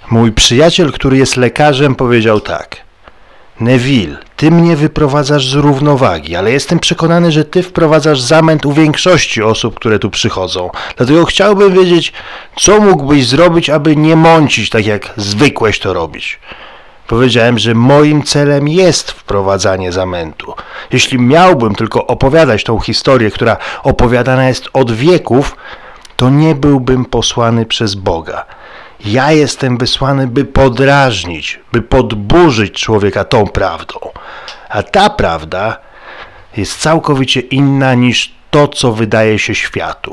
Mój przyjaciel, który jest lekarzem, powiedział tak: Neville, ty mnie wyprowadzasz z równowagi, ale jestem przekonany, że ty wprowadzasz zamęt u większości osób, które tu przychodzą. Dlatego chciałbym wiedzieć, co mógłbyś zrobić, aby nie mącić tak, jak zwykłeś to robić. Powiedziałem, że moim celem jest wprowadzanie zamętu. Jeśli miałbym tylko opowiadać tą historię, która opowiadana jest od wieków, to nie byłbym posłany przez Boga. Ja jestem wysłany, by podrażnić, by podburzyć człowieka tą prawdą. A ta prawda jest całkowicie inna niż to, co wydaje się światu.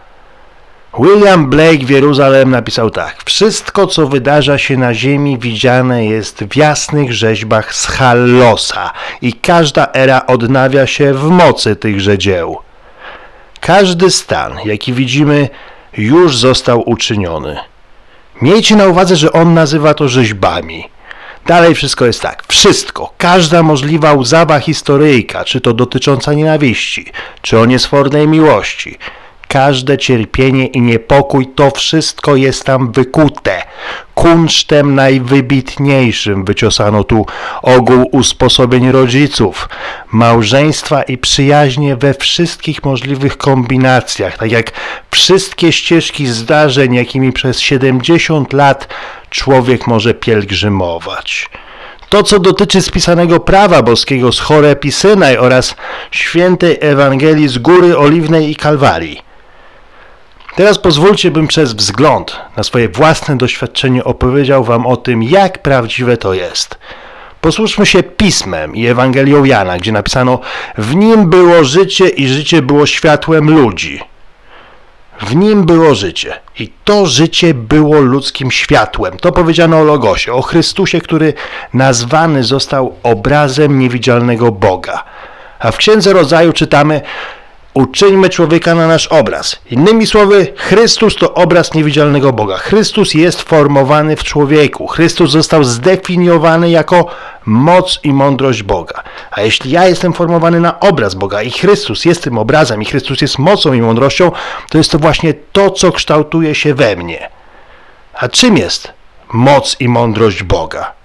William Blake w Jeruzalem napisał tak: wszystko, co wydarza się na ziemi, widziane jest w jasnych rzeźbach z Hallosa i każda era odnawia się w mocy tychże dzieł. Każdy stan, jaki widzimy, już został uczyniony. Miejcie na uwadze, że on nazywa to rzeźbami. Dalej wszystko jest tak. Wszystko, każda możliwa łzawa historyjka, czy to dotycząca nienawiści, czy o niesfornej miłości, każde cierpienie i niepokój, to wszystko jest tam wykute. Kunsztem najwybitniejszym wyciosano tu ogół usposobień rodziców, małżeństwa i przyjaźnie we wszystkich możliwych kombinacjach, tak jak wszystkie ścieżki zdarzeń, jakimi przez 70 lat człowiek może pielgrzymować. To, co dotyczy spisanego prawa boskiego z Chorepi Synaj oraz świętej Ewangelii z Góry Oliwnej i Kalwarii. Teraz pozwólcie, bym przez wzgląd na swoje własne doświadczenie opowiedział wam o tym, jak prawdziwe to jest. Posłuszmy się Pismem i Ewangelią Jana, gdzie napisano: w nim było życie i życie było światłem ludzi. W nim było życie i to życie było ludzkim światłem. To powiedziano o Logosie, o Chrystusie, który nazwany został obrazem niewidzialnego Boga. A w Księdze Rodzaju czytamy: uczyńmy człowieka na nasz obraz. Innymi słowy, Chrystus to obraz niewidzialnego Boga. Chrystus jest formowany w człowieku. Chrystus został zdefiniowany jako moc i mądrość Boga. A jeśli ja jestem formowany na obraz Boga i Chrystus jest tym obrazem i Chrystus jest mocą i mądrością, to jest to właśnie to, co kształtuje się we mnie. A czym jest moc i mądrość Boga?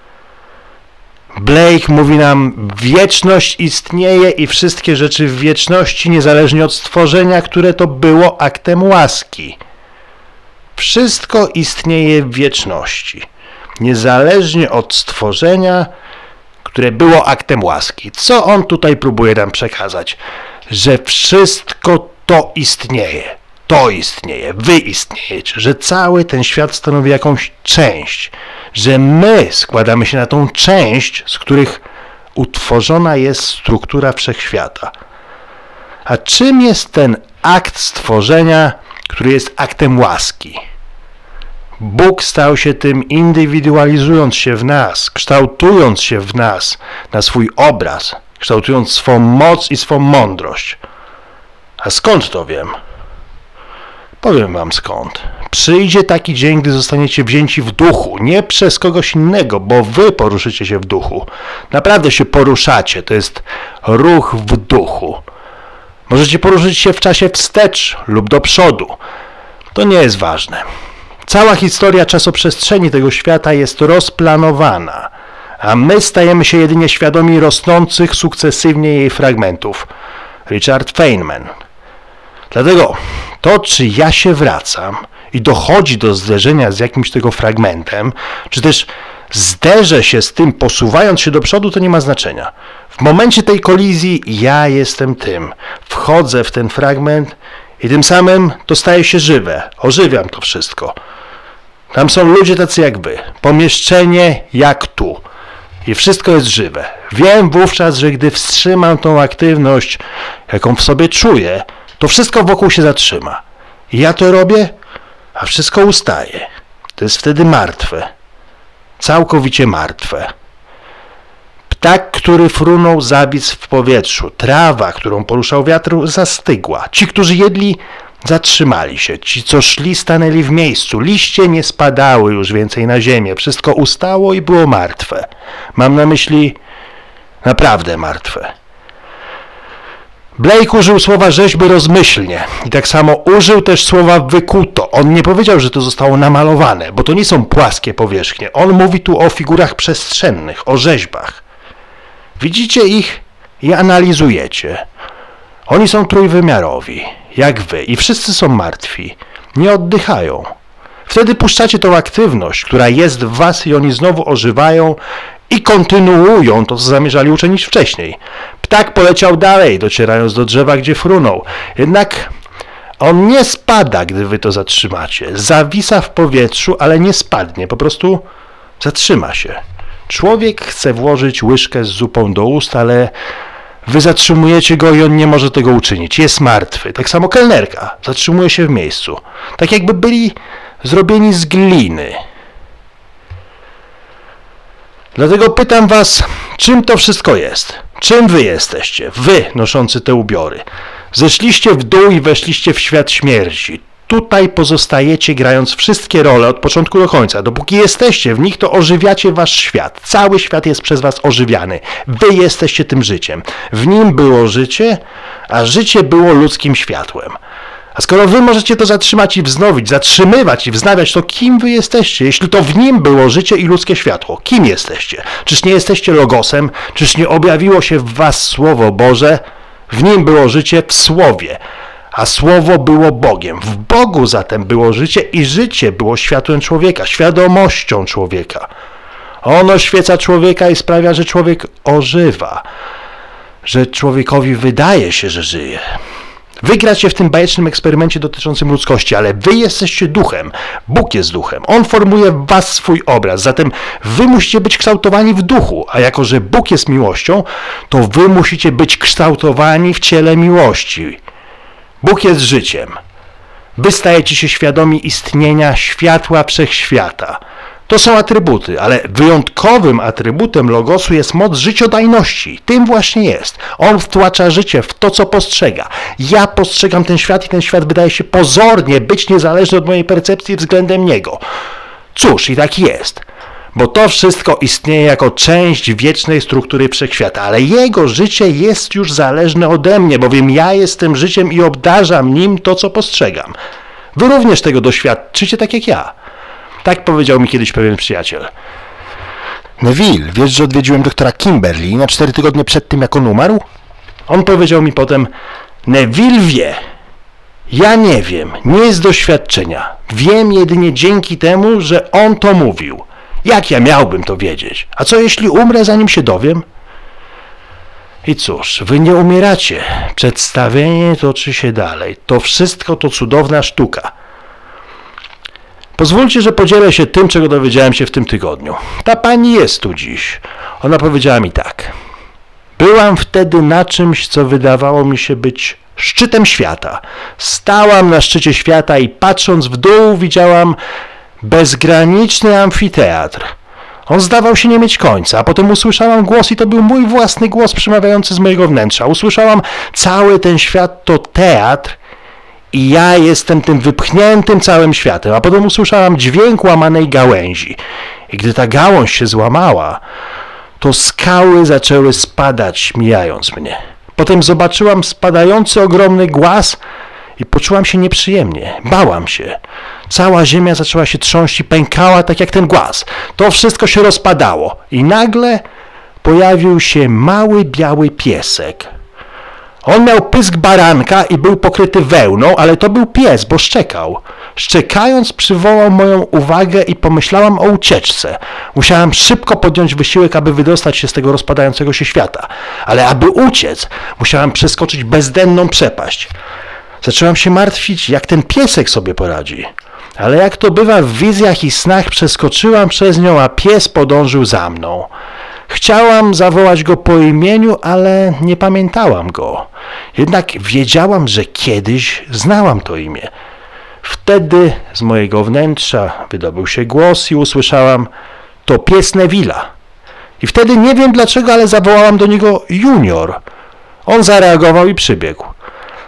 Blake mówi nam: wieczność istnieje i wszystkie rzeczy w wieczności, niezależnie od stworzenia, które to było aktem łaski. Wszystko istnieje w wieczności, niezależnie od stworzenia, które było aktem łaski. Co on tutaj próbuje nam przekazać? Że wszystko to istnieje. To istnieje, wy istniejecie, że cały ten świat stanowi jakąś część, że my składamy się na tą część, z których utworzona jest struktura wszechświata. A czym jest ten akt stworzenia, który jest aktem łaski? Bóg stał się tym, indywidualizując się w nas, kształtując się w nas na swój obraz, kształtując swą moc i swą mądrość. A skąd to wiem? Powiem wam skąd. Przyjdzie taki dzień, gdy zostaniecie wzięci w duchu, nie przez kogoś innego, bo wy poruszycie się w duchu. Naprawdę się poruszacie, to jest ruch w duchu. Możecie poruszyć się w czasie wstecz lub do przodu. To nie jest ważne. Cała historia czasoprzestrzeni tego świata jest rozplanowana, a my stajemy się jedynie świadomi rosnących sukcesywnie jej fragmentów. Richard Feynman. Dlatego to, czy ja się wracam i dochodzi do zderzenia z jakimś tego fragmentem, czy też zderzę się z tym, posuwając się do przodu, to nie ma znaczenia. W momencie tej kolizji ja jestem tym. Wchodzę w ten fragment i tym samym to staje się żywe. Ożywiam to wszystko. Tam są ludzie tacy jak wy. Pomieszczenie jak tu. I wszystko jest żywe. Wiem wówczas, że gdy wstrzymam tą aktywność, jaką w sobie czuję, to wszystko wokół się zatrzyma. I ja to robię, a wszystko ustaje. To jest wtedy martwe. Całkowicie martwe. Ptak, który frunął, zawisł w powietrzu. Trawa, którą poruszał wiatr, zastygła. Ci, którzy jedli, zatrzymali się. Ci, co szli, stanęli w miejscu. Liście nie spadały już więcej na ziemię. Wszystko ustało i było martwe. Mam na myśli naprawdę martwe. Blake użył słowa rzeźby rozmyślnie i tak samo użył też słowa wykuto. to. On nie powiedział, że to zostało namalowane, bo to nie są płaskie powierzchnie. On mówi tu o figurach przestrzennych, o rzeźbach. Widzicie ich i analizujecie. Oni są trójwymiarowi, jak wy, i wszyscy są martwi. Nie oddychają. Wtedy puszczacie tą aktywność, która jest w was i oni znowu ożywają i kontynuują to, co zamierzali uczynić wcześniej. Ptak poleciał dalej, docierając do drzewa, gdzie frunął. Jednak on nie spada, gdy wy to zatrzymacie. Zawisa w powietrzu, ale nie spadnie, po prostu zatrzyma się. Człowiek chce włożyć łyżkę z zupą do ust, ale wy zatrzymujecie go i on nie może tego uczynić. Jest martwy. Tak samo kelnerka zatrzymuje się w miejscu. Tak jakby byli zrobieni z gliny. Dlatego pytam was, czym to wszystko jest? Czym wy jesteście? Wy, noszący te ubiory. Zeszliście w dół i weszliście w świat śmierci. Tutaj pozostajecie, grając wszystkie role od początku do końca. Dopóki jesteście w nich, to ożywiacie wasz świat. Cały świat jest przez was ożywiany. Wy jesteście tym życiem. W nim było życie, a życie było ludzkim światłem. A skoro wy możecie to zatrzymać i wznowić, zatrzymywać i wznawiać, to kim wy jesteście? Jeśli to w nim było życie i ludzkie światło, kim jesteście? Czyż nie jesteście Logosem? Czyż nie objawiło się w was Słowo Boże? W nim było życie w Słowie, a Słowo było Bogiem. W Bogu zatem było życie i życie było światłem człowieka, świadomością człowieka. Ono oświeca człowieka i sprawia, że człowiek ożywa, że człowiekowi wydaje się, że żyje. Wy gracie w tym bajecznym eksperymencie dotyczącym ludzkości, ale wy jesteście duchem. Bóg jest duchem. On formuje w was swój obraz. Zatem wy musicie być kształtowani w duchu, a jako że Bóg jest miłością, to wy musicie być kształtowani w ciele miłości. Bóg jest życiem. Wy stajecie się świadomi istnienia światła wszechświata. To są atrybuty, ale wyjątkowym atrybutem Logosu jest moc życiodajności. Tym właśnie jest. On wtłacza życie w to, co postrzega. Ja postrzegam ten świat i ten świat wydaje się pozornie być niezależny od mojej percepcji względem niego. Cóż, i tak jest. Bo to wszystko istnieje jako część wiecznej struktury wszechświata, ale jego życie jest już zależne ode mnie, bowiem ja jestem życiem i obdarzam nim to, co postrzegam. Wy również tego doświadczycie tak jak ja. Tak powiedział mi kiedyś pewien przyjaciel. Neville, wiesz, że odwiedziłem doktora Kimberly na 4 tygodnie przed tym, jak on umarł? On powiedział mi potem, Neville wie. Ja nie wiem, nie z doświadczenia. Wiem jedynie dzięki temu, że on to mówił. Jak ja miałbym to wiedzieć? A co jeśli umrę, zanim się dowiem? I cóż, wy nie umieracie. Przedstawienie toczy się dalej. To wszystko to cudowna sztuka. Pozwólcie, że podzielę się tym, czego dowiedziałem się w tym tygodniu. Ta pani jest tu dziś. Ona powiedziała mi tak. Byłam wtedy na czymś, co wydawało mi się być szczytem świata. Stałam na szczycie świata i patrząc w dół widziałam bezgraniczny amfiteatr. On zdawał się nie mieć końca, a potem usłyszałam głos i to był mój własny głos przemawiający z mojego wnętrza. Usłyszałam, cały ten świat to teatr i ja jestem tym wypchniętym całym światem, a potem usłyszałam dźwięk łamanej gałęzi. I gdy ta gałąź się złamała, to skały zaczęły spadać, mijając mnie. Potem zobaczyłam spadający ogromny głaz i poczułam się nieprzyjemnie. Bałam się. Cała ziemia zaczęła się trząść i pękała tak jak ten głaz. To wszystko się rozpadało i nagle pojawił się mały biały piesek. On miał pysk baranka i był pokryty wełną, ale to był pies, bo szczekał. Szczekając przywołał moją uwagę i pomyślałam o ucieczce. Musiałam szybko podjąć wysiłek, aby wydostać się z tego rozpadającego się świata. Ale aby uciec, musiałam przeskoczyć bezdenną przepaść. Zaczęłam się martwić, jak ten piesek sobie poradzi. Ale jak to bywa w wizjach i snach, przeskoczyłam przez nią, a pies podążył za mną. Chciałam zawołać go po imieniu, ale nie pamiętałam go. Jednak wiedziałam, że kiedyś znałam to imię. Wtedy z mojego wnętrza wydobył się głos i usłyszałam, to pies Neville'a. I wtedy nie wiem dlaczego, ale zawołałam do niego Junior. On zareagował i przybiegł.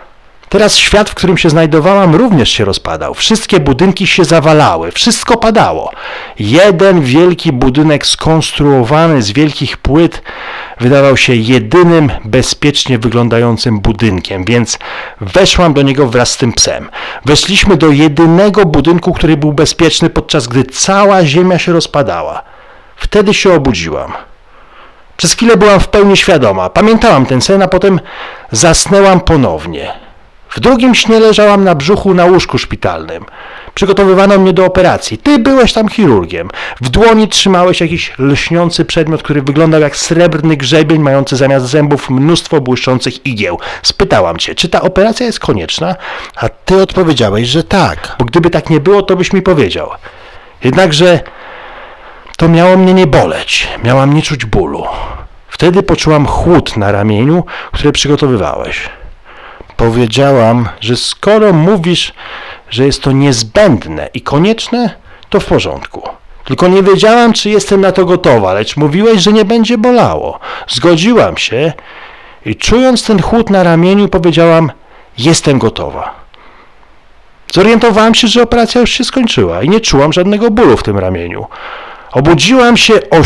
Teraz świat, w którym się znajdowałam, również się rozpadał. Wszystkie budynki się zawalały, wszystko padało. Jeden wielki budynek skonstruowany z wielkich płyt wydawał się jedynym bezpiecznie wyglądającym budynkiem, więc weszłam do niego wraz z tym psem. Weszliśmy do jedynego budynku, który był bezpieczny, podczas gdy cała ziemia się rozpadała. Wtedy się obudziłam. Przez chwilę byłam w pełni świadoma. Pamiętałam ten sen, a potem zasnęłam ponownie. W drugim śnie leżałam na brzuchu na łóżku szpitalnym. Przygotowywano mnie do operacji. Ty byłeś tam chirurgiem. W dłoni trzymałeś jakiś lśniący przedmiot, który wyglądał jak srebrny grzebień mający zamiast zębów mnóstwo błyszczących igieł. Spytałam cię, czy ta operacja jest konieczna? A ty odpowiedziałeś, że tak. Bo gdyby tak nie było, to byś mi powiedział. Jednakże to miało mnie nie boleć. Miałam nie czuć bólu. Wtedy poczułam chłód na ramieniu, które przygotowywałeś. Powiedziałam, że skoro mówisz, że jest to niezbędne i konieczne, to w porządku. Tylko nie wiedziałam, czy jestem na to gotowa, lecz mówiłeś, że nie będzie bolało. Zgodziłam się i czując ten chłód na ramieniu powiedziałam, jestem gotowa. Zorientowałam się, że operacja już się skończyła i nie czułam żadnego bólu w tym ramieniu. Obudziłam się o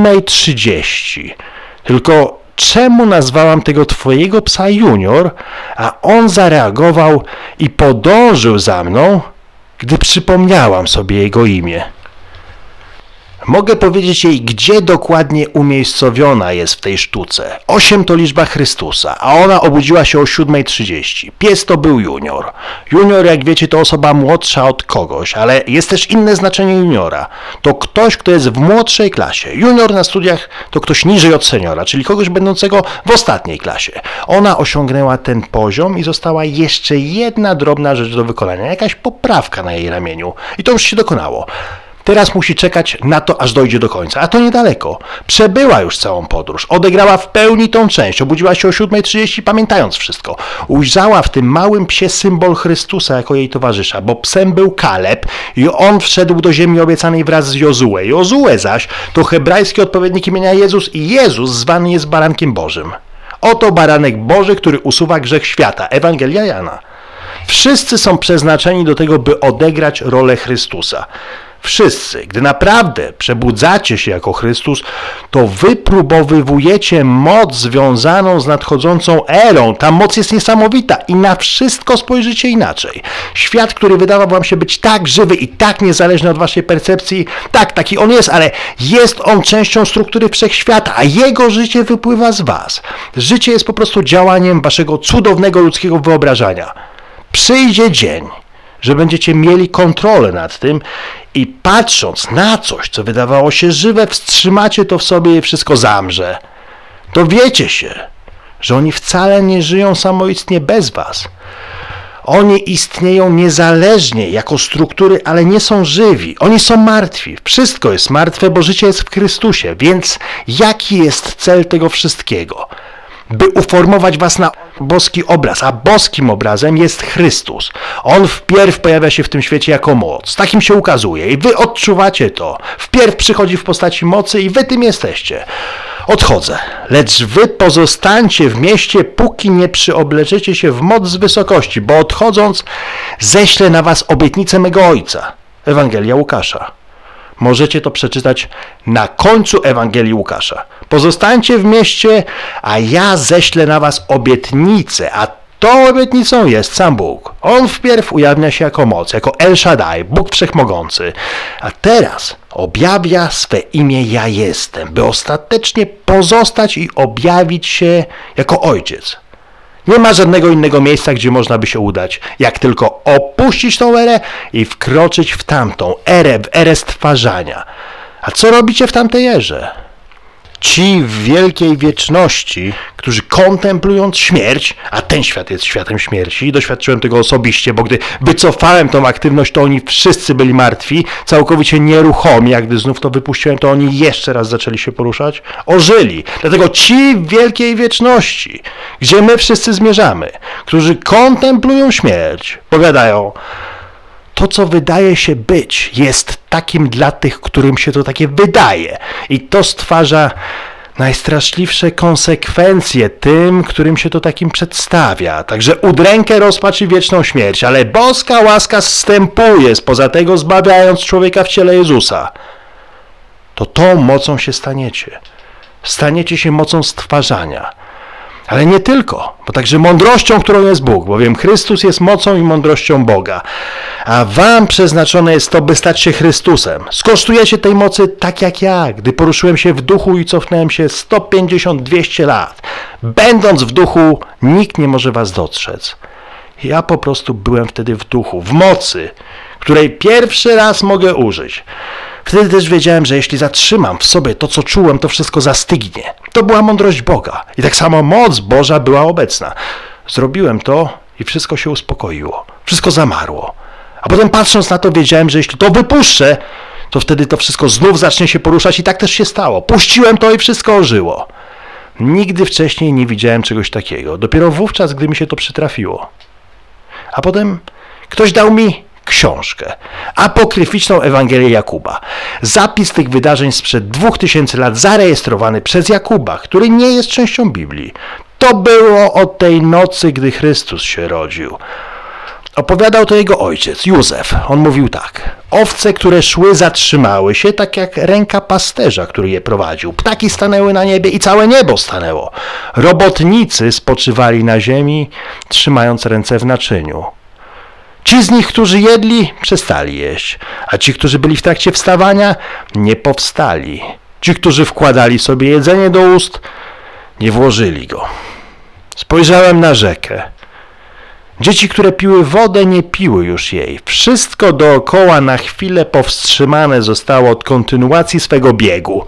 7:30. Tylko czemu nazwałam tego twojego psa Junior, a on zareagował i podążył za mną, gdy przypomniałam sobie jego imię? Mogę powiedzieć jej, gdzie dokładnie umiejscowiona jest w tej sztuce. 8 to liczba Chrystusa, a ona obudziła się o 7:30. Pies to był Junior. Junior, jak wiecie, to osoba młodsza od kogoś, ale jest też inne znaczenie juniora. To ktoś, kto jest w młodszej klasie. Junior na studiach to ktoś niżej od seniora, czyli kogoś będącego w ostatniej klasie. Ona osiągnęła ten poziom i została jeszcze jedna drobna rzecz do wykonania, jakaś poprawka na jej ramieniu. I to już się dokonało. Teraz musi czekać na to, aż dojdzie do końca, a to niedaleko. Przebyła już całą podróż, odegrała w pełni tą część, obudziła się o 7:30, pamiętając wszystko. Ujrzała w tym małym psie symbol Chrystusa jako jej towarzysza, bo psem był Kaleb i on wszedł do ziemi obiecanej wraz z Jozue. Jozue zaś to hebrajski odpowiednik imienia Jezus i Jezus zwany jest Barankiem Bożym. Oto Baranek Boży, który usuwa grzech świata. Ewangelia Jana. Wszyscy są przeznaczeni do tego, by odegrać rolę Chrystusa. Wszyscy, gdy naprawdę przebudzacie się jako Chrystus, to wypróbowywujecie moc związaną z nadchodzącą erą. Ta moc jest niesamowita i na wszystko spojrzycie inaczej. Świat, który wydawał wam się być tak żywy i tak niezależny od waszej percepcji, tak, taki on jest, ale jest on częścią struktury wszechświata, a jego życie wypływa z was. Życie jest po prostu działaniem waszego cudownego ludzkiego wyobrażenia. Przyjdzie dzień, że będziecie mieli kontrolę nad tym i patrząc na coś, co wydawało się żywe, wstrzymacie to w sobie i wszystko zamrze. Dowiecie się, że oni wcale nie żyją samoistnie bez was. Oni istnieją niezależnie jako struktury, ale nie są żywi. Oni są martwi. Wszystko jest martwe, bo życie jest w Chrystusie. Więc jaki jest cel tego wszystkiego? By uformować was na boski obraz, a boskim obrazem jest Chrystus. On wpierw pojawia się w tym świecie jako moc. Takim się ukazuje i wy odczuwacie to. Wpierw przychodzi w postaci mocy i wy tym jesteście. Odchodzę, lecz wy pozostańcie w mieście, póki nie przyobleczycie się w moc z wysokości, bo odchodząc ześlę na was obietnicę mego Ojca. Ewangelia Łukasza. Możecie to przeczytać na końcu Ewangelii Łukasza. Pozostańcie w mieście, a ja ześlę na was obietnicę, a tą obietnicą jest sam Bóg. On wpierw ujawnia się jako moc, jako El Shaddai, Bóg Wszechmogący, a teraz objawia swe imię Ja Jestem, by ostatecznie pozostać i objawić się jako Ojciec. Nie ma żadnego innego miejsca, gdzie można by się udać, jak tylko opuścić tą erę i wkroczyć w tamtą erę, w erę stwarzania. A co robicie w tamtej erze? Ci w wielkiej wieczności, którzy kontemplując śmierć, a ten świat jest światem śmierci, doświadczyłem tego osobiście, bo gdy wycofałem tą aktywność, to oni wszyscy byli martwi, całkowicie nieruchomi, a gdy znów to wypuściłem, to oni jeszcze raz zaczęli się poruszać, ożyli. Dlatego ci w wielkiej wieczności, gdzie my wszyscy zmierzamy, którzy kontemplują śmierć, powiadają: to, co wydaje się być, jest takim dla tych, którym się to takie wydaje. I to stwarza najstraszliwsze konsekwencje tym, którym się to takim przedstawia. Także udrękę, rozpacz i wieczną śmierć, ale boska łaska zstępuje spoza tego, zbawiając człowieka w ciele Jezusa. To tą mocą się staniecie. Staniecie się mocą stwarzania. Ale nie tylko, bo także mądrością, którą jest Bóg, bowiem Chrystus jest mocą i mądrością Boga. A wam przeznaczone jest to, by stać się Chrystusem. Skosztujecie tej mocy tak jak ja, gdy poruszyłem się w duchu i cofnąłem się 150-200 lat. Będąc w duchu, nikt nie może was dostrzec. Ja po prostu byłem wtedy w duchu, w mocy, której pierwszy raz mogę użyć. Wtedy też wiedziałem, że jeśli zatrzymam w sobie to, co czułem, to wszystko zastygnie. To była mądrość Boga. I tak samo moc Boża była obecna. Zrobiłem to i wszystko się uspokoiło. Wszystko zamarło. A potem patrząc na to wiedziałem, że jeśli to wypuszczę, to wtedy to wszystko znów zacznie się poruszać i tak też się stało. Puściłem to i wszystko ożyło. Nigdy wcześniej nie widziałem czegoś takiego. Dopiero wówczas, gdy mi się to przytrafiło. A potem ktoś dał mi książkę, apokryficzną Ewangelię Jakuba. Zapis tych wydarzeń sprzed 2000 lat zarejestrowany przez Jakuba, który nie jest częścią Biblii. To było o tej nocy, gdy Chrystus się rodził. Opowiadał to jego ojciec, Józef. On mówił tak. Owce, które szły, zatrzymały się, tak jak ręka pasterza, który je prowadził. Ptaki stanęły na niebie i całe niebo stanęło. Robotnicy spoczywali na ziemi, trzymając ręce w naczyniu. Ci z nich, którzy jedli, przestali jeść, a ci, którzy byli w trakcie wstawania, nie powstali. Ci, którzy wkładali sobie jedzenie do ust, nie włożyli go. Spojrzałem na rzekę. Dzieci, które piły wodę, nie piły już jej. Wszystko dookoła na chwilę powstrzymane zostało od kontynuacji swego biegu.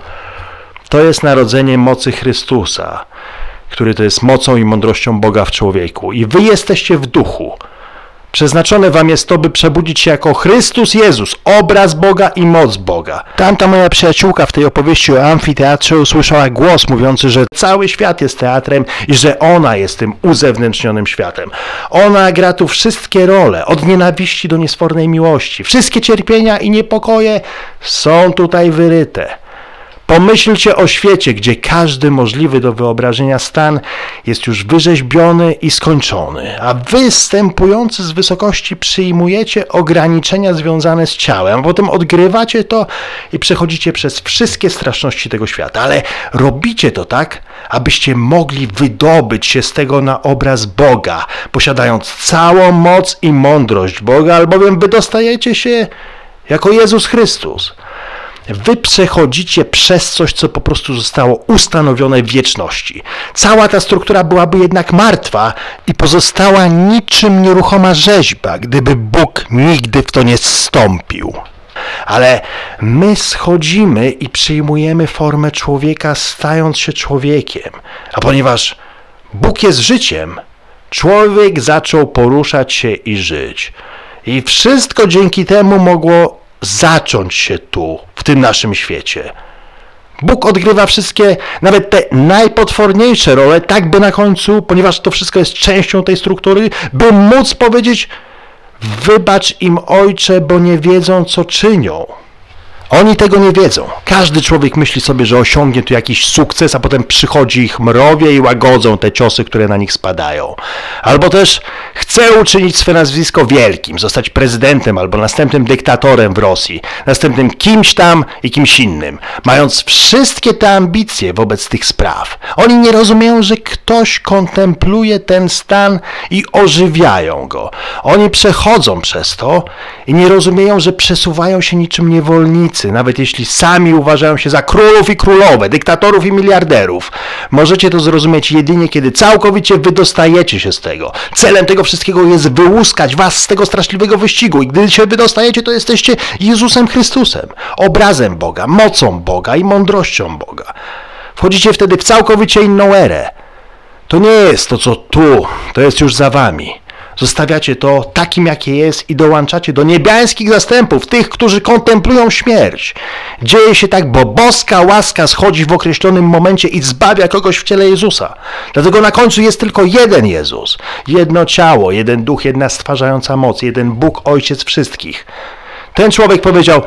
To jest narodzenie mocy Chrystusa, który to jest mocą i mądrością Boga w człowieku. I wy jesteście w duchu. Przeznaczone wam jest to, by przebudzić się jako Chrystus Jezus, obraz Boga i moc Boga. Tamta moja przyjaciółka w tej opowieści o amfiteatrze usłyszała głos mówiący, że cały świat jest teatrem i że ona jest tym uzewnętrznionym światem. Ona gra tu wszystkie role, od nienawiści do niesfornej miłości. Wszystkie cierpienia i niepokoje są tutaj wyryte. Pomyślcie o świecie, gdzie każdy możliwy do wyobrażenia stan jest już wyrzeźbiony i skończony, a wy, zstępujący z wysokości, przyjmujecie ograniczenia związane z ciałem, a potem odgrywacie to i przechodzicie przez wszystkie straszności tego świata, ale robicie to tak, abyście mogli wydobyć się z tego na obraz Boga, posiadając całą moc i mądrość Boga, albowiem wydostajecie się jako Jezus Chrystus. Wy przechodzicie przez coś, co po prostu zostało ustanowione w wieczności. Cała ta struktura byłaby jednak martwa i pozostała niczym nieruchoma rzeźba, gdyby Bóg nigdy w to nie zstąpił. Ale my schodzimy i przyjmujemy formę człowieka, stając się człowiekiem. A ponieważ Bóg jest życiem, człowiek zaczął poruszać się i żyć. I wszystko dzięki temu mogło zacząć się tu, w tym naszym świecie. Bóg odgrywa wszystkie, nawet te najpotworniejsze role, tak by na końcu, ponieważ to wszystko jest częścią tej struktury, by móc powiedzieć: wybacz im, Ojcze, bo nie wiedzą, co czynią. Oni tego nie wiedzą. Każdy człowiek myśli sobie, że osiągnie tu jakiś sukces, a potem przychodzi ich mrowie i łagodzą te ciosy, które na nich spadają. Albo też chce uczynić swe nazwisko wielkim, zostać prezydentem albo następnym dyktatorem w Rosji, następnym kimś tam i kimś innym, mając wszystkie te ambicje wobec tych spraw. Oni nie rozumieją, że ktoś kontempluje ten stan i ożywiają go. Oni przechodzą przez to i nie rozumieją, że przesuwają się niczym niewolnicy, nawet jeśli sami uważają się za królów i królowe, dyktatorów i miliarderów. Możecie to zrozumieć jedynie, kiedy całkowicie wydostajecie się z tego. Celem tego wszystkiego jest wyłuskać was z tego straszliwego wyścigu i gdy się wydostajecie, to jesteście Jezusem Chrystusem, obrazem Boga, mocą Boga i mądrością Boga. Wchodzicie wtedy w całkowicie inną erę. To nie jest to, co tu, to jest już za wami. Zostawiacie to takim, jakie jest i dołączacie do niebiańskich zastępów, tych, którzy kontemplują śmierć. Dzieje się tak, bo boska łaska schodzi w określonym momencie i zbawia kogoś w ciele Jezusa. Dlatego na końcu jest tylko jeden Jezus, jedno ciało, jeden duch, jedna stwarzająca moc, jeden Bóg, Ojciec wszystkich. Ten człowiek powiedział: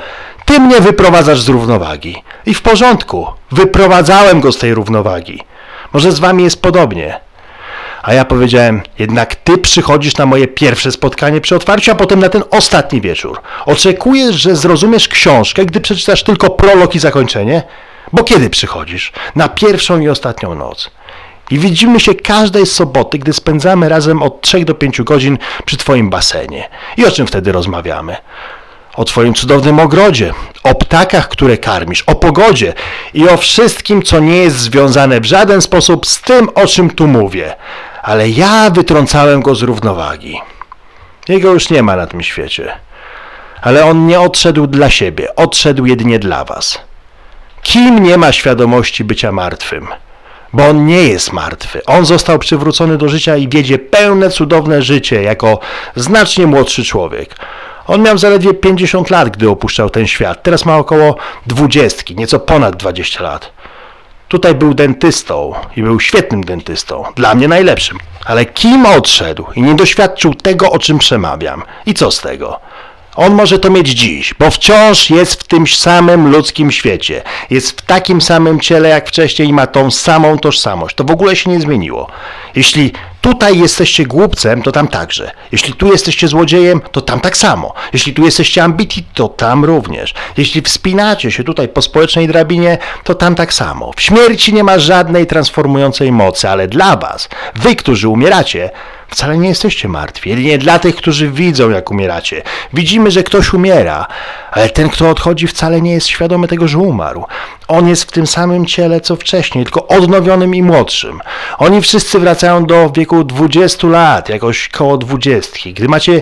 ty mnie wyprowadzasz z równowagi. I w porządku, wyprowadzałem go z tej równowagi. Może z wami jest podobnie. A ja powiedziałem, jednak ty przychodzisz na moje pierwsze spotkanie przy otwarciu, a potem na ten ostatni wieczór. Oczekujesz, że zrozumiesz książkę, gdy przeczytasz tylko prolog i zakończenie? Bo kiedy przychodzisz? Na pierwszą i ostatnią noc. I widzimy się każdej soboty, gdy spędzamy razem od 3 do 5 godzin przy twoim basenie. I o czym wtedy rozmawiamy? O twoim cudownym ogrodzie, o ptakach, które karmisz, o pogodzie i o wszystkim, co nie jest związane w żaden sposób z tym, o czym tu mówię. Ale ja wytrącałem go z równowagi. Jego już nie ma na tym świecie. Ale on nie odszedł dla siebie, odszedł jedynie dla was. Kim nie ma świadomości bycia martwym? Bo on nie jest martwy. On został przywrócony do życia i wiedzie pełne, cudowne życie jako znacznie młodszy człowiek. On miał zaledwie 50 lat, gdy opuszczał ten świat. Teraz ma około 20, nieco ponad 20 lat. Tutaj był dentystą i był świetnym dentystą. Dla mnie najlepszym. Ale kim odszedł i nie doświadczył tego, o czym przemawiam? I co z tego? On może to mieć dziś, bo wciąż jest w tym samym ludzkim świecie. Jest w takim samym ciele jak wcześniej i ma tą samą tożsamość. To w ogóle się nie zmieniło. Jeśli tutaj jesteście głupcem, to tam także. Jeśli tu jesteście złodziejem, to tam tak samo. Jeśli tu jesteście ambitni, to tam również. Jeśli wspinacie się tutaj po społecznej drabinie, to tam tak samo. W śmierci nie ma żadnej transformującej mocy, ale dla was, wy, którzy umieracie, wcale nie jesteście martwi. Jedynie dla tych, którzy widzą, jak umieracie. Widzimy, że ktoś umiera, ale ten, kto odchodzi, wcale nie jest świadomy tego, że umarł. On jest w tym samym ciele, co wcześniej, tylko odnowionym i młodszym. Oni wszyscy wracają do wieku 20 lat, jakoś koło 20. Gdy macie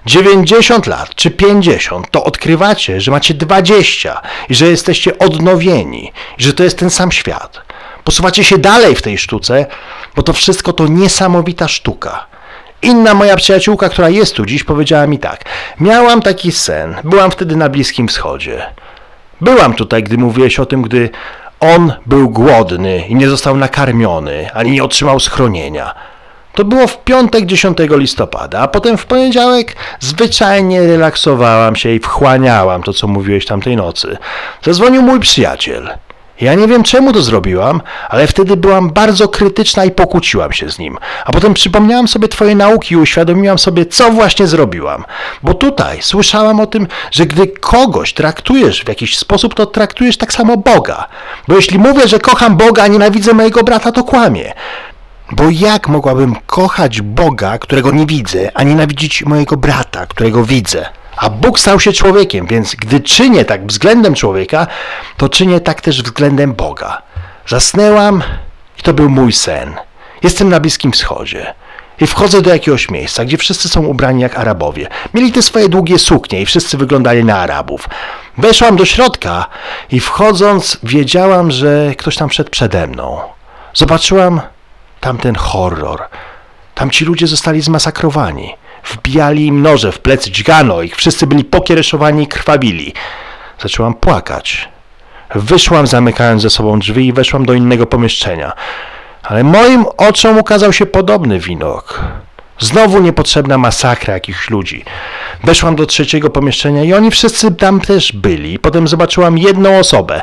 90 lat czy 50, to odkrywacie, że macie 20 i że jesteście odnowieni, i że to jest ten sam świat. Posuwacie się dalej w tej sztuce, bo to wszystko to niesamowita sztuka. Inna moja przyjaciółka, która jest tu dziś, powiedziała mi tak. Miałam taki sen, byłam wtedy na Bliskim Wschodzie. Byłam tutaj, gdy mówiłeś o tym, gdy on był głodny i nie został nakarmiony, ani nie otrzymał schronienia. To było w piątek 10 listopada, a potem w poniedziałek zwyczajnie relaksowałam się i wchłaniałam to, co mówiłeś tamtej nocy. Zadzwonił mój przyjaciel. Ja nie wiem, czemu to zrobiłam, ale wtedy byłam bardzo krytyczna i pokłóciłam się z nim. A potem przypomniałam sobie twoje nauki i uświadomiłam sobie, co właśnie zrobiłam. Bo tutaj słyszałam o tym, że gdy kogoś traktujesz w jakiś sposób, to traktujesz tak samo Boga. Bo jeśli mówię, że kocham Boga, a nienawidzę mojego brata, to kłamię. Bo jak mogłabym kochać Boga, którego nie widzę, a nienawidzić mojego brata, którego widzę? A Bóg stał się człowiekiem, więc gdy czynię tak względem człowieka, to czynię tak też względem Boga. Zasnęłam i to był mój sen. Jestem na Bliskim Wschodzie i wchodzę do jakiegoś miejsca, gdzie wszyscy są ubrani jak Arabowie. Mieli te swoje długie suknie i wszyscy wyglądali na Arabów. Weszłam do środka i wchodząc wiedziałam, że ktoś tam szedł przede mną. Zobaczyłam tamten horror. Tamci ludzie zostali zmasakrowani. Wbijali im noże w plecy, dźgano ich, wszyscy byli pokiereszowani i krwawili. Zaczęłam płakać. Wyszłam, zamykając za sobą drzwi i weszłam do innego pomieszczenia. Ale moim oczom ukazał się podobny widok. Znowu niepotrzebna masakra jakichś ludzi. Weszłam do trzeciego pomieszczenia i oni wszyscy tam też byli. Potem zobaczyłam jedną osobę.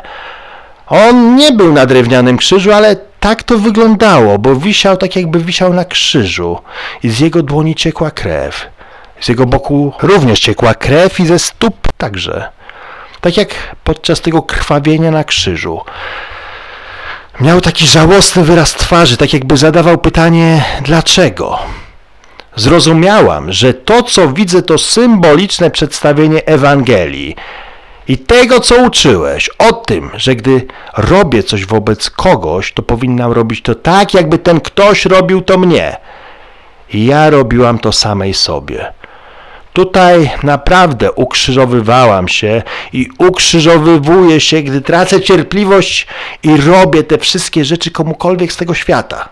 On nie był na drewnianym krzyżu, ale tak to wyglądało, bo wisiał tak, jakby wisiał na krzyżu i z jego dłoni ciekła krew. Z jego boku również ciekła krew i ze stóp także. Tak jak podczas tego krwawienia na krzyżu. Miał taki żałosny wyraz twarzy, tak jakby zadawał pytanie, dlaczego? Zrozumiałam, że to, co widzę, to symboliczne przedstawienie Ewangelii. I tego, co uczyłeś, o tym, że gdy robię coś wobec kogoś, to powinnam robić to tak, jakby ten ktoś robił to mnie. I ja robiłam to samej sobie. Tutaj naprawdę ukrzyżowywałam się i ukrzyżowywuję się, gdy tracę cierpliwość i robię te wszystkie rzeczy komukolwiek z tego świata.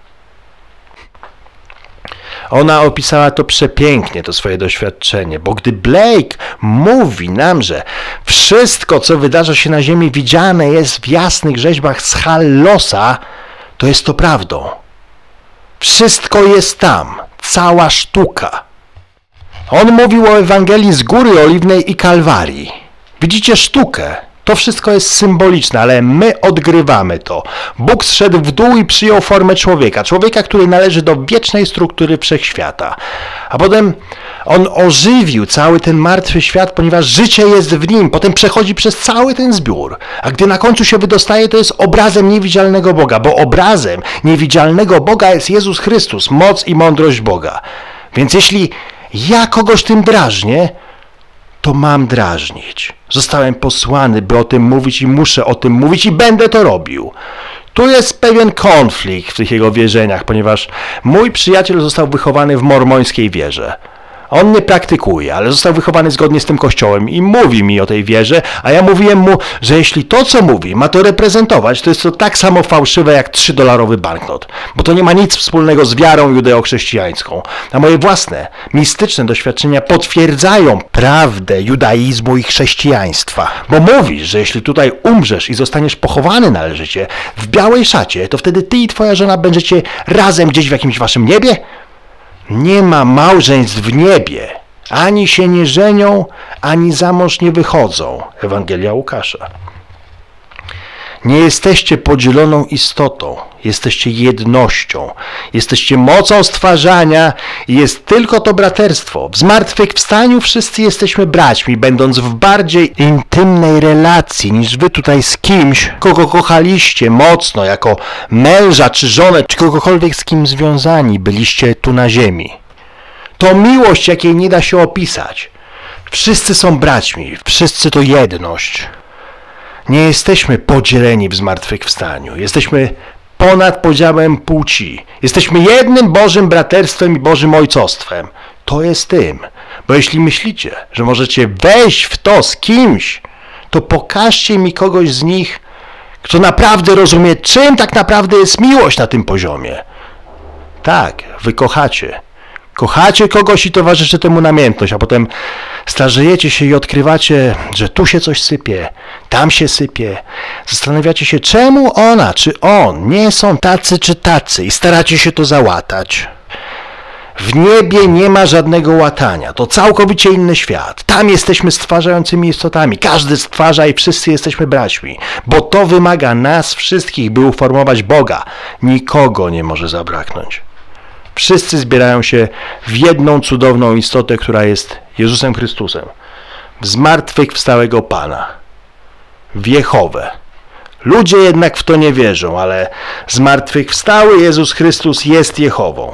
Ona opisała to przepięknie, to swoje doświadczenie, bo gdy Blake mówi nam, że wszystko, co wydarza się na ziemi, widziane jest w jasnych rzeźbach z Hallosa, to jest to prawdą. Wszystko jest tam, cała sztuka. On mówił o Ewangelii z Góry Oliwnej i Kalwarii. Widzicie sztukę. To wszystko jest symboliczne, ale my odgrywamy to. Bóg zszedł w dół i przyjął formę człowieka. Człowieka, który należy do wiecznej struktury wszechświata. A potem on ożywił cały ten martwy świat, ponieważ życie jest w nim. Potem przechodzi przez cały ten zbiór. A gdy na końcu się wydostaje, to jest obrazem niewidzialnego Boga, bo obrazem niewidzialnego Boga jest Jezus Chrystus, moc i mądrość Boga. Więc jeśli ja kogoś tym drażnię, to mam drażnić. Zostałem posłany, by o tym mówić i muszę o tym mówić i będę to robił. Tu jest pewien konflikt w tych jego wierzeniach, ponieważ mój przyjaciel został wychowany w mormońskiej wierze. On nie praktykuje, ale został wychowany zgodnie z tym kościołem i mówi mi o tej wierze, a ja mówiłem mu, że jeśli to, co mówi, ma to reprezentować, to jest to tak samo fałszywe jak $3 banknot, bo to nie ma nic wspólnego z wiarą judeo-chrześcijańską. A moje własne, mistyczne doświadczenia potwierdzają prawdę judaizmu i chrześcijaństwa. Bo mówisz, że jeśli tutaj umrzesz i zostaniesz pochowany należycie w białej szacie, to wtedy ty i twoja żona będziecie razem gdzieś w jakimś waszym niebie? Nie ma małżeństw w niebie. Ani się nie żenią, ani za mąż nie wychodzą. Ewangelia Łukasza. Nie jesteście podzieloną istotą. Jesteście jednością. Jesteście mocą stwarzania i jest tylko to braterstwo. W zmartwychwstaniu wszyscy jesteśmy braćmi, będąc w bardziej intymnej relacji niż wy tutaj z kimś, kogo kochaliście mocno, jako męża czy żonę, czy kogokolwiek z kim związani byliście tu na ziemi. To miłość, jakiej nie da się opisać. Wszyscy są braćmi, wszyscy to jedność. Nie jesteśmy podzieleni w zmartwychwstaniu. Jesteśmy ponad podziałem płci. Jesteśmy jednym Bożym braterstwem i Bożym ojcostwem. To jest tym. Bo jeśli myślicie, że możecie wejść w to z kimś, to pokażcie mi kogoś z nich, kto naprawdę rozumie, czym tak naprawdę jest miłość na tym poziomie. Tak, wy kochacie. Kochacie kogoś i towarzyszy temu namiętność, a potem starzejecie się i odkrywacie, że tu się coś sypie, tam się sypie. Zastanawiacie się, czemu ona czy on nie są tacy czy tacy i staracie się to załatać. W niebie nie ma żadnego łatania, to całkowicie inny świat. Tam jesteśmy stwarzającymi istotami, każdy stwarza i wszyscy jesteśmy braćmi, bo to wymaga nas wszystkich, by uformować Boga. Nikogo nie może zabraknąć. Wszyscy zbierają się w jedną cudowną istotę, która jest Jezusem Chrystusem, w zmartwychwstałego Pana, w Jehowę. Ludzie jednak w to nie wierzą, ale zmartwychwstały Jezus Chrystus jest Jehową.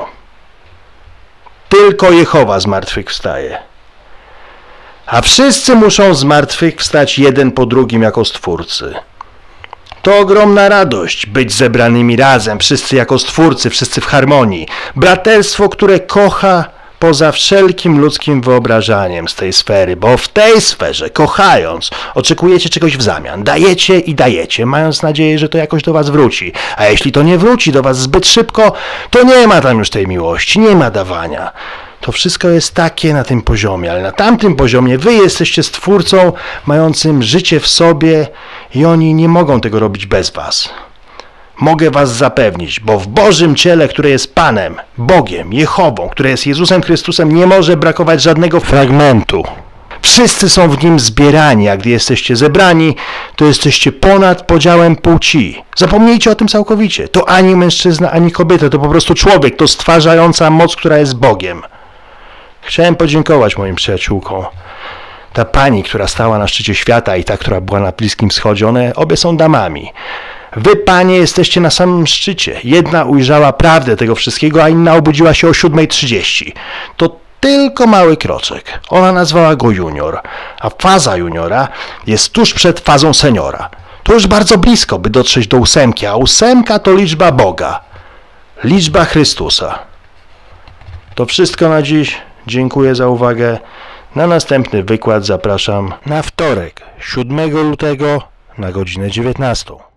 Tylko Jehowa zmartwychwstaje. A wszyscy muszą zmartwychwstać jeden po drugim jako Stwórcy. To ogromna radość być zebranymi razem, wszyscy jako Stwórcy, wszyscy w harmonii. Braterstwo, które kocha poza wszelkim ludzkim wyobrażaniem z tej sfery, bo w tej sferze, kochając, oczekujecie czegoś w zamian. Dajecie i dajecie, mając nadzieję, że to jakoś do was wróci. A jeśli to nie wróci do was zbyt szybko, to nie ma tam już tej miłości, nie ma dawania. To wszystko jest takie na tym poziomie, ale na tamtym poziomie wy jesteście Stwórcą mającym życie w sobie i oni nie mogą tego robić bez was. Mogę was zapewnić, bo w Bożym ciele, które jest Panem, Bogiem, Jehową, które jest Jezusem Chrystusem, nie może brakować żadnego fragmentu. Wszyscy są w nim zbierani, a gdy jesteście zebrani, to jesteście ponad podziałem płci. Zapomnijcie o tym całkowicie. To ani mężczyzna, ani kobieta, to po prostu człowiek, to stwarzająca moc, która jest Bogiem. Chciałem podziękować moim przyjaciółkom. Ta pani, która stała na szczycie świata i ta, która była na Bliskim Wschodzie, one obie są damami. Wy, panie, jesteście na samym szczycie. Jedna ujrzała prawdę tego wszystkiego, a inna obudziła się o 7:30. To tylko mały kroczek. Ona nazwała go junior, a faza juniora jest tuż przed fazą seniora. To już bardzo blisko, by dotrzeć do 8, a 8 to liczba Boga. Liczba Chrystusa. To wszystko na dziś. Dziękuję za uwagę. Na następny wykład zapraszam na wtorek, 7 lutego na godzinę 19.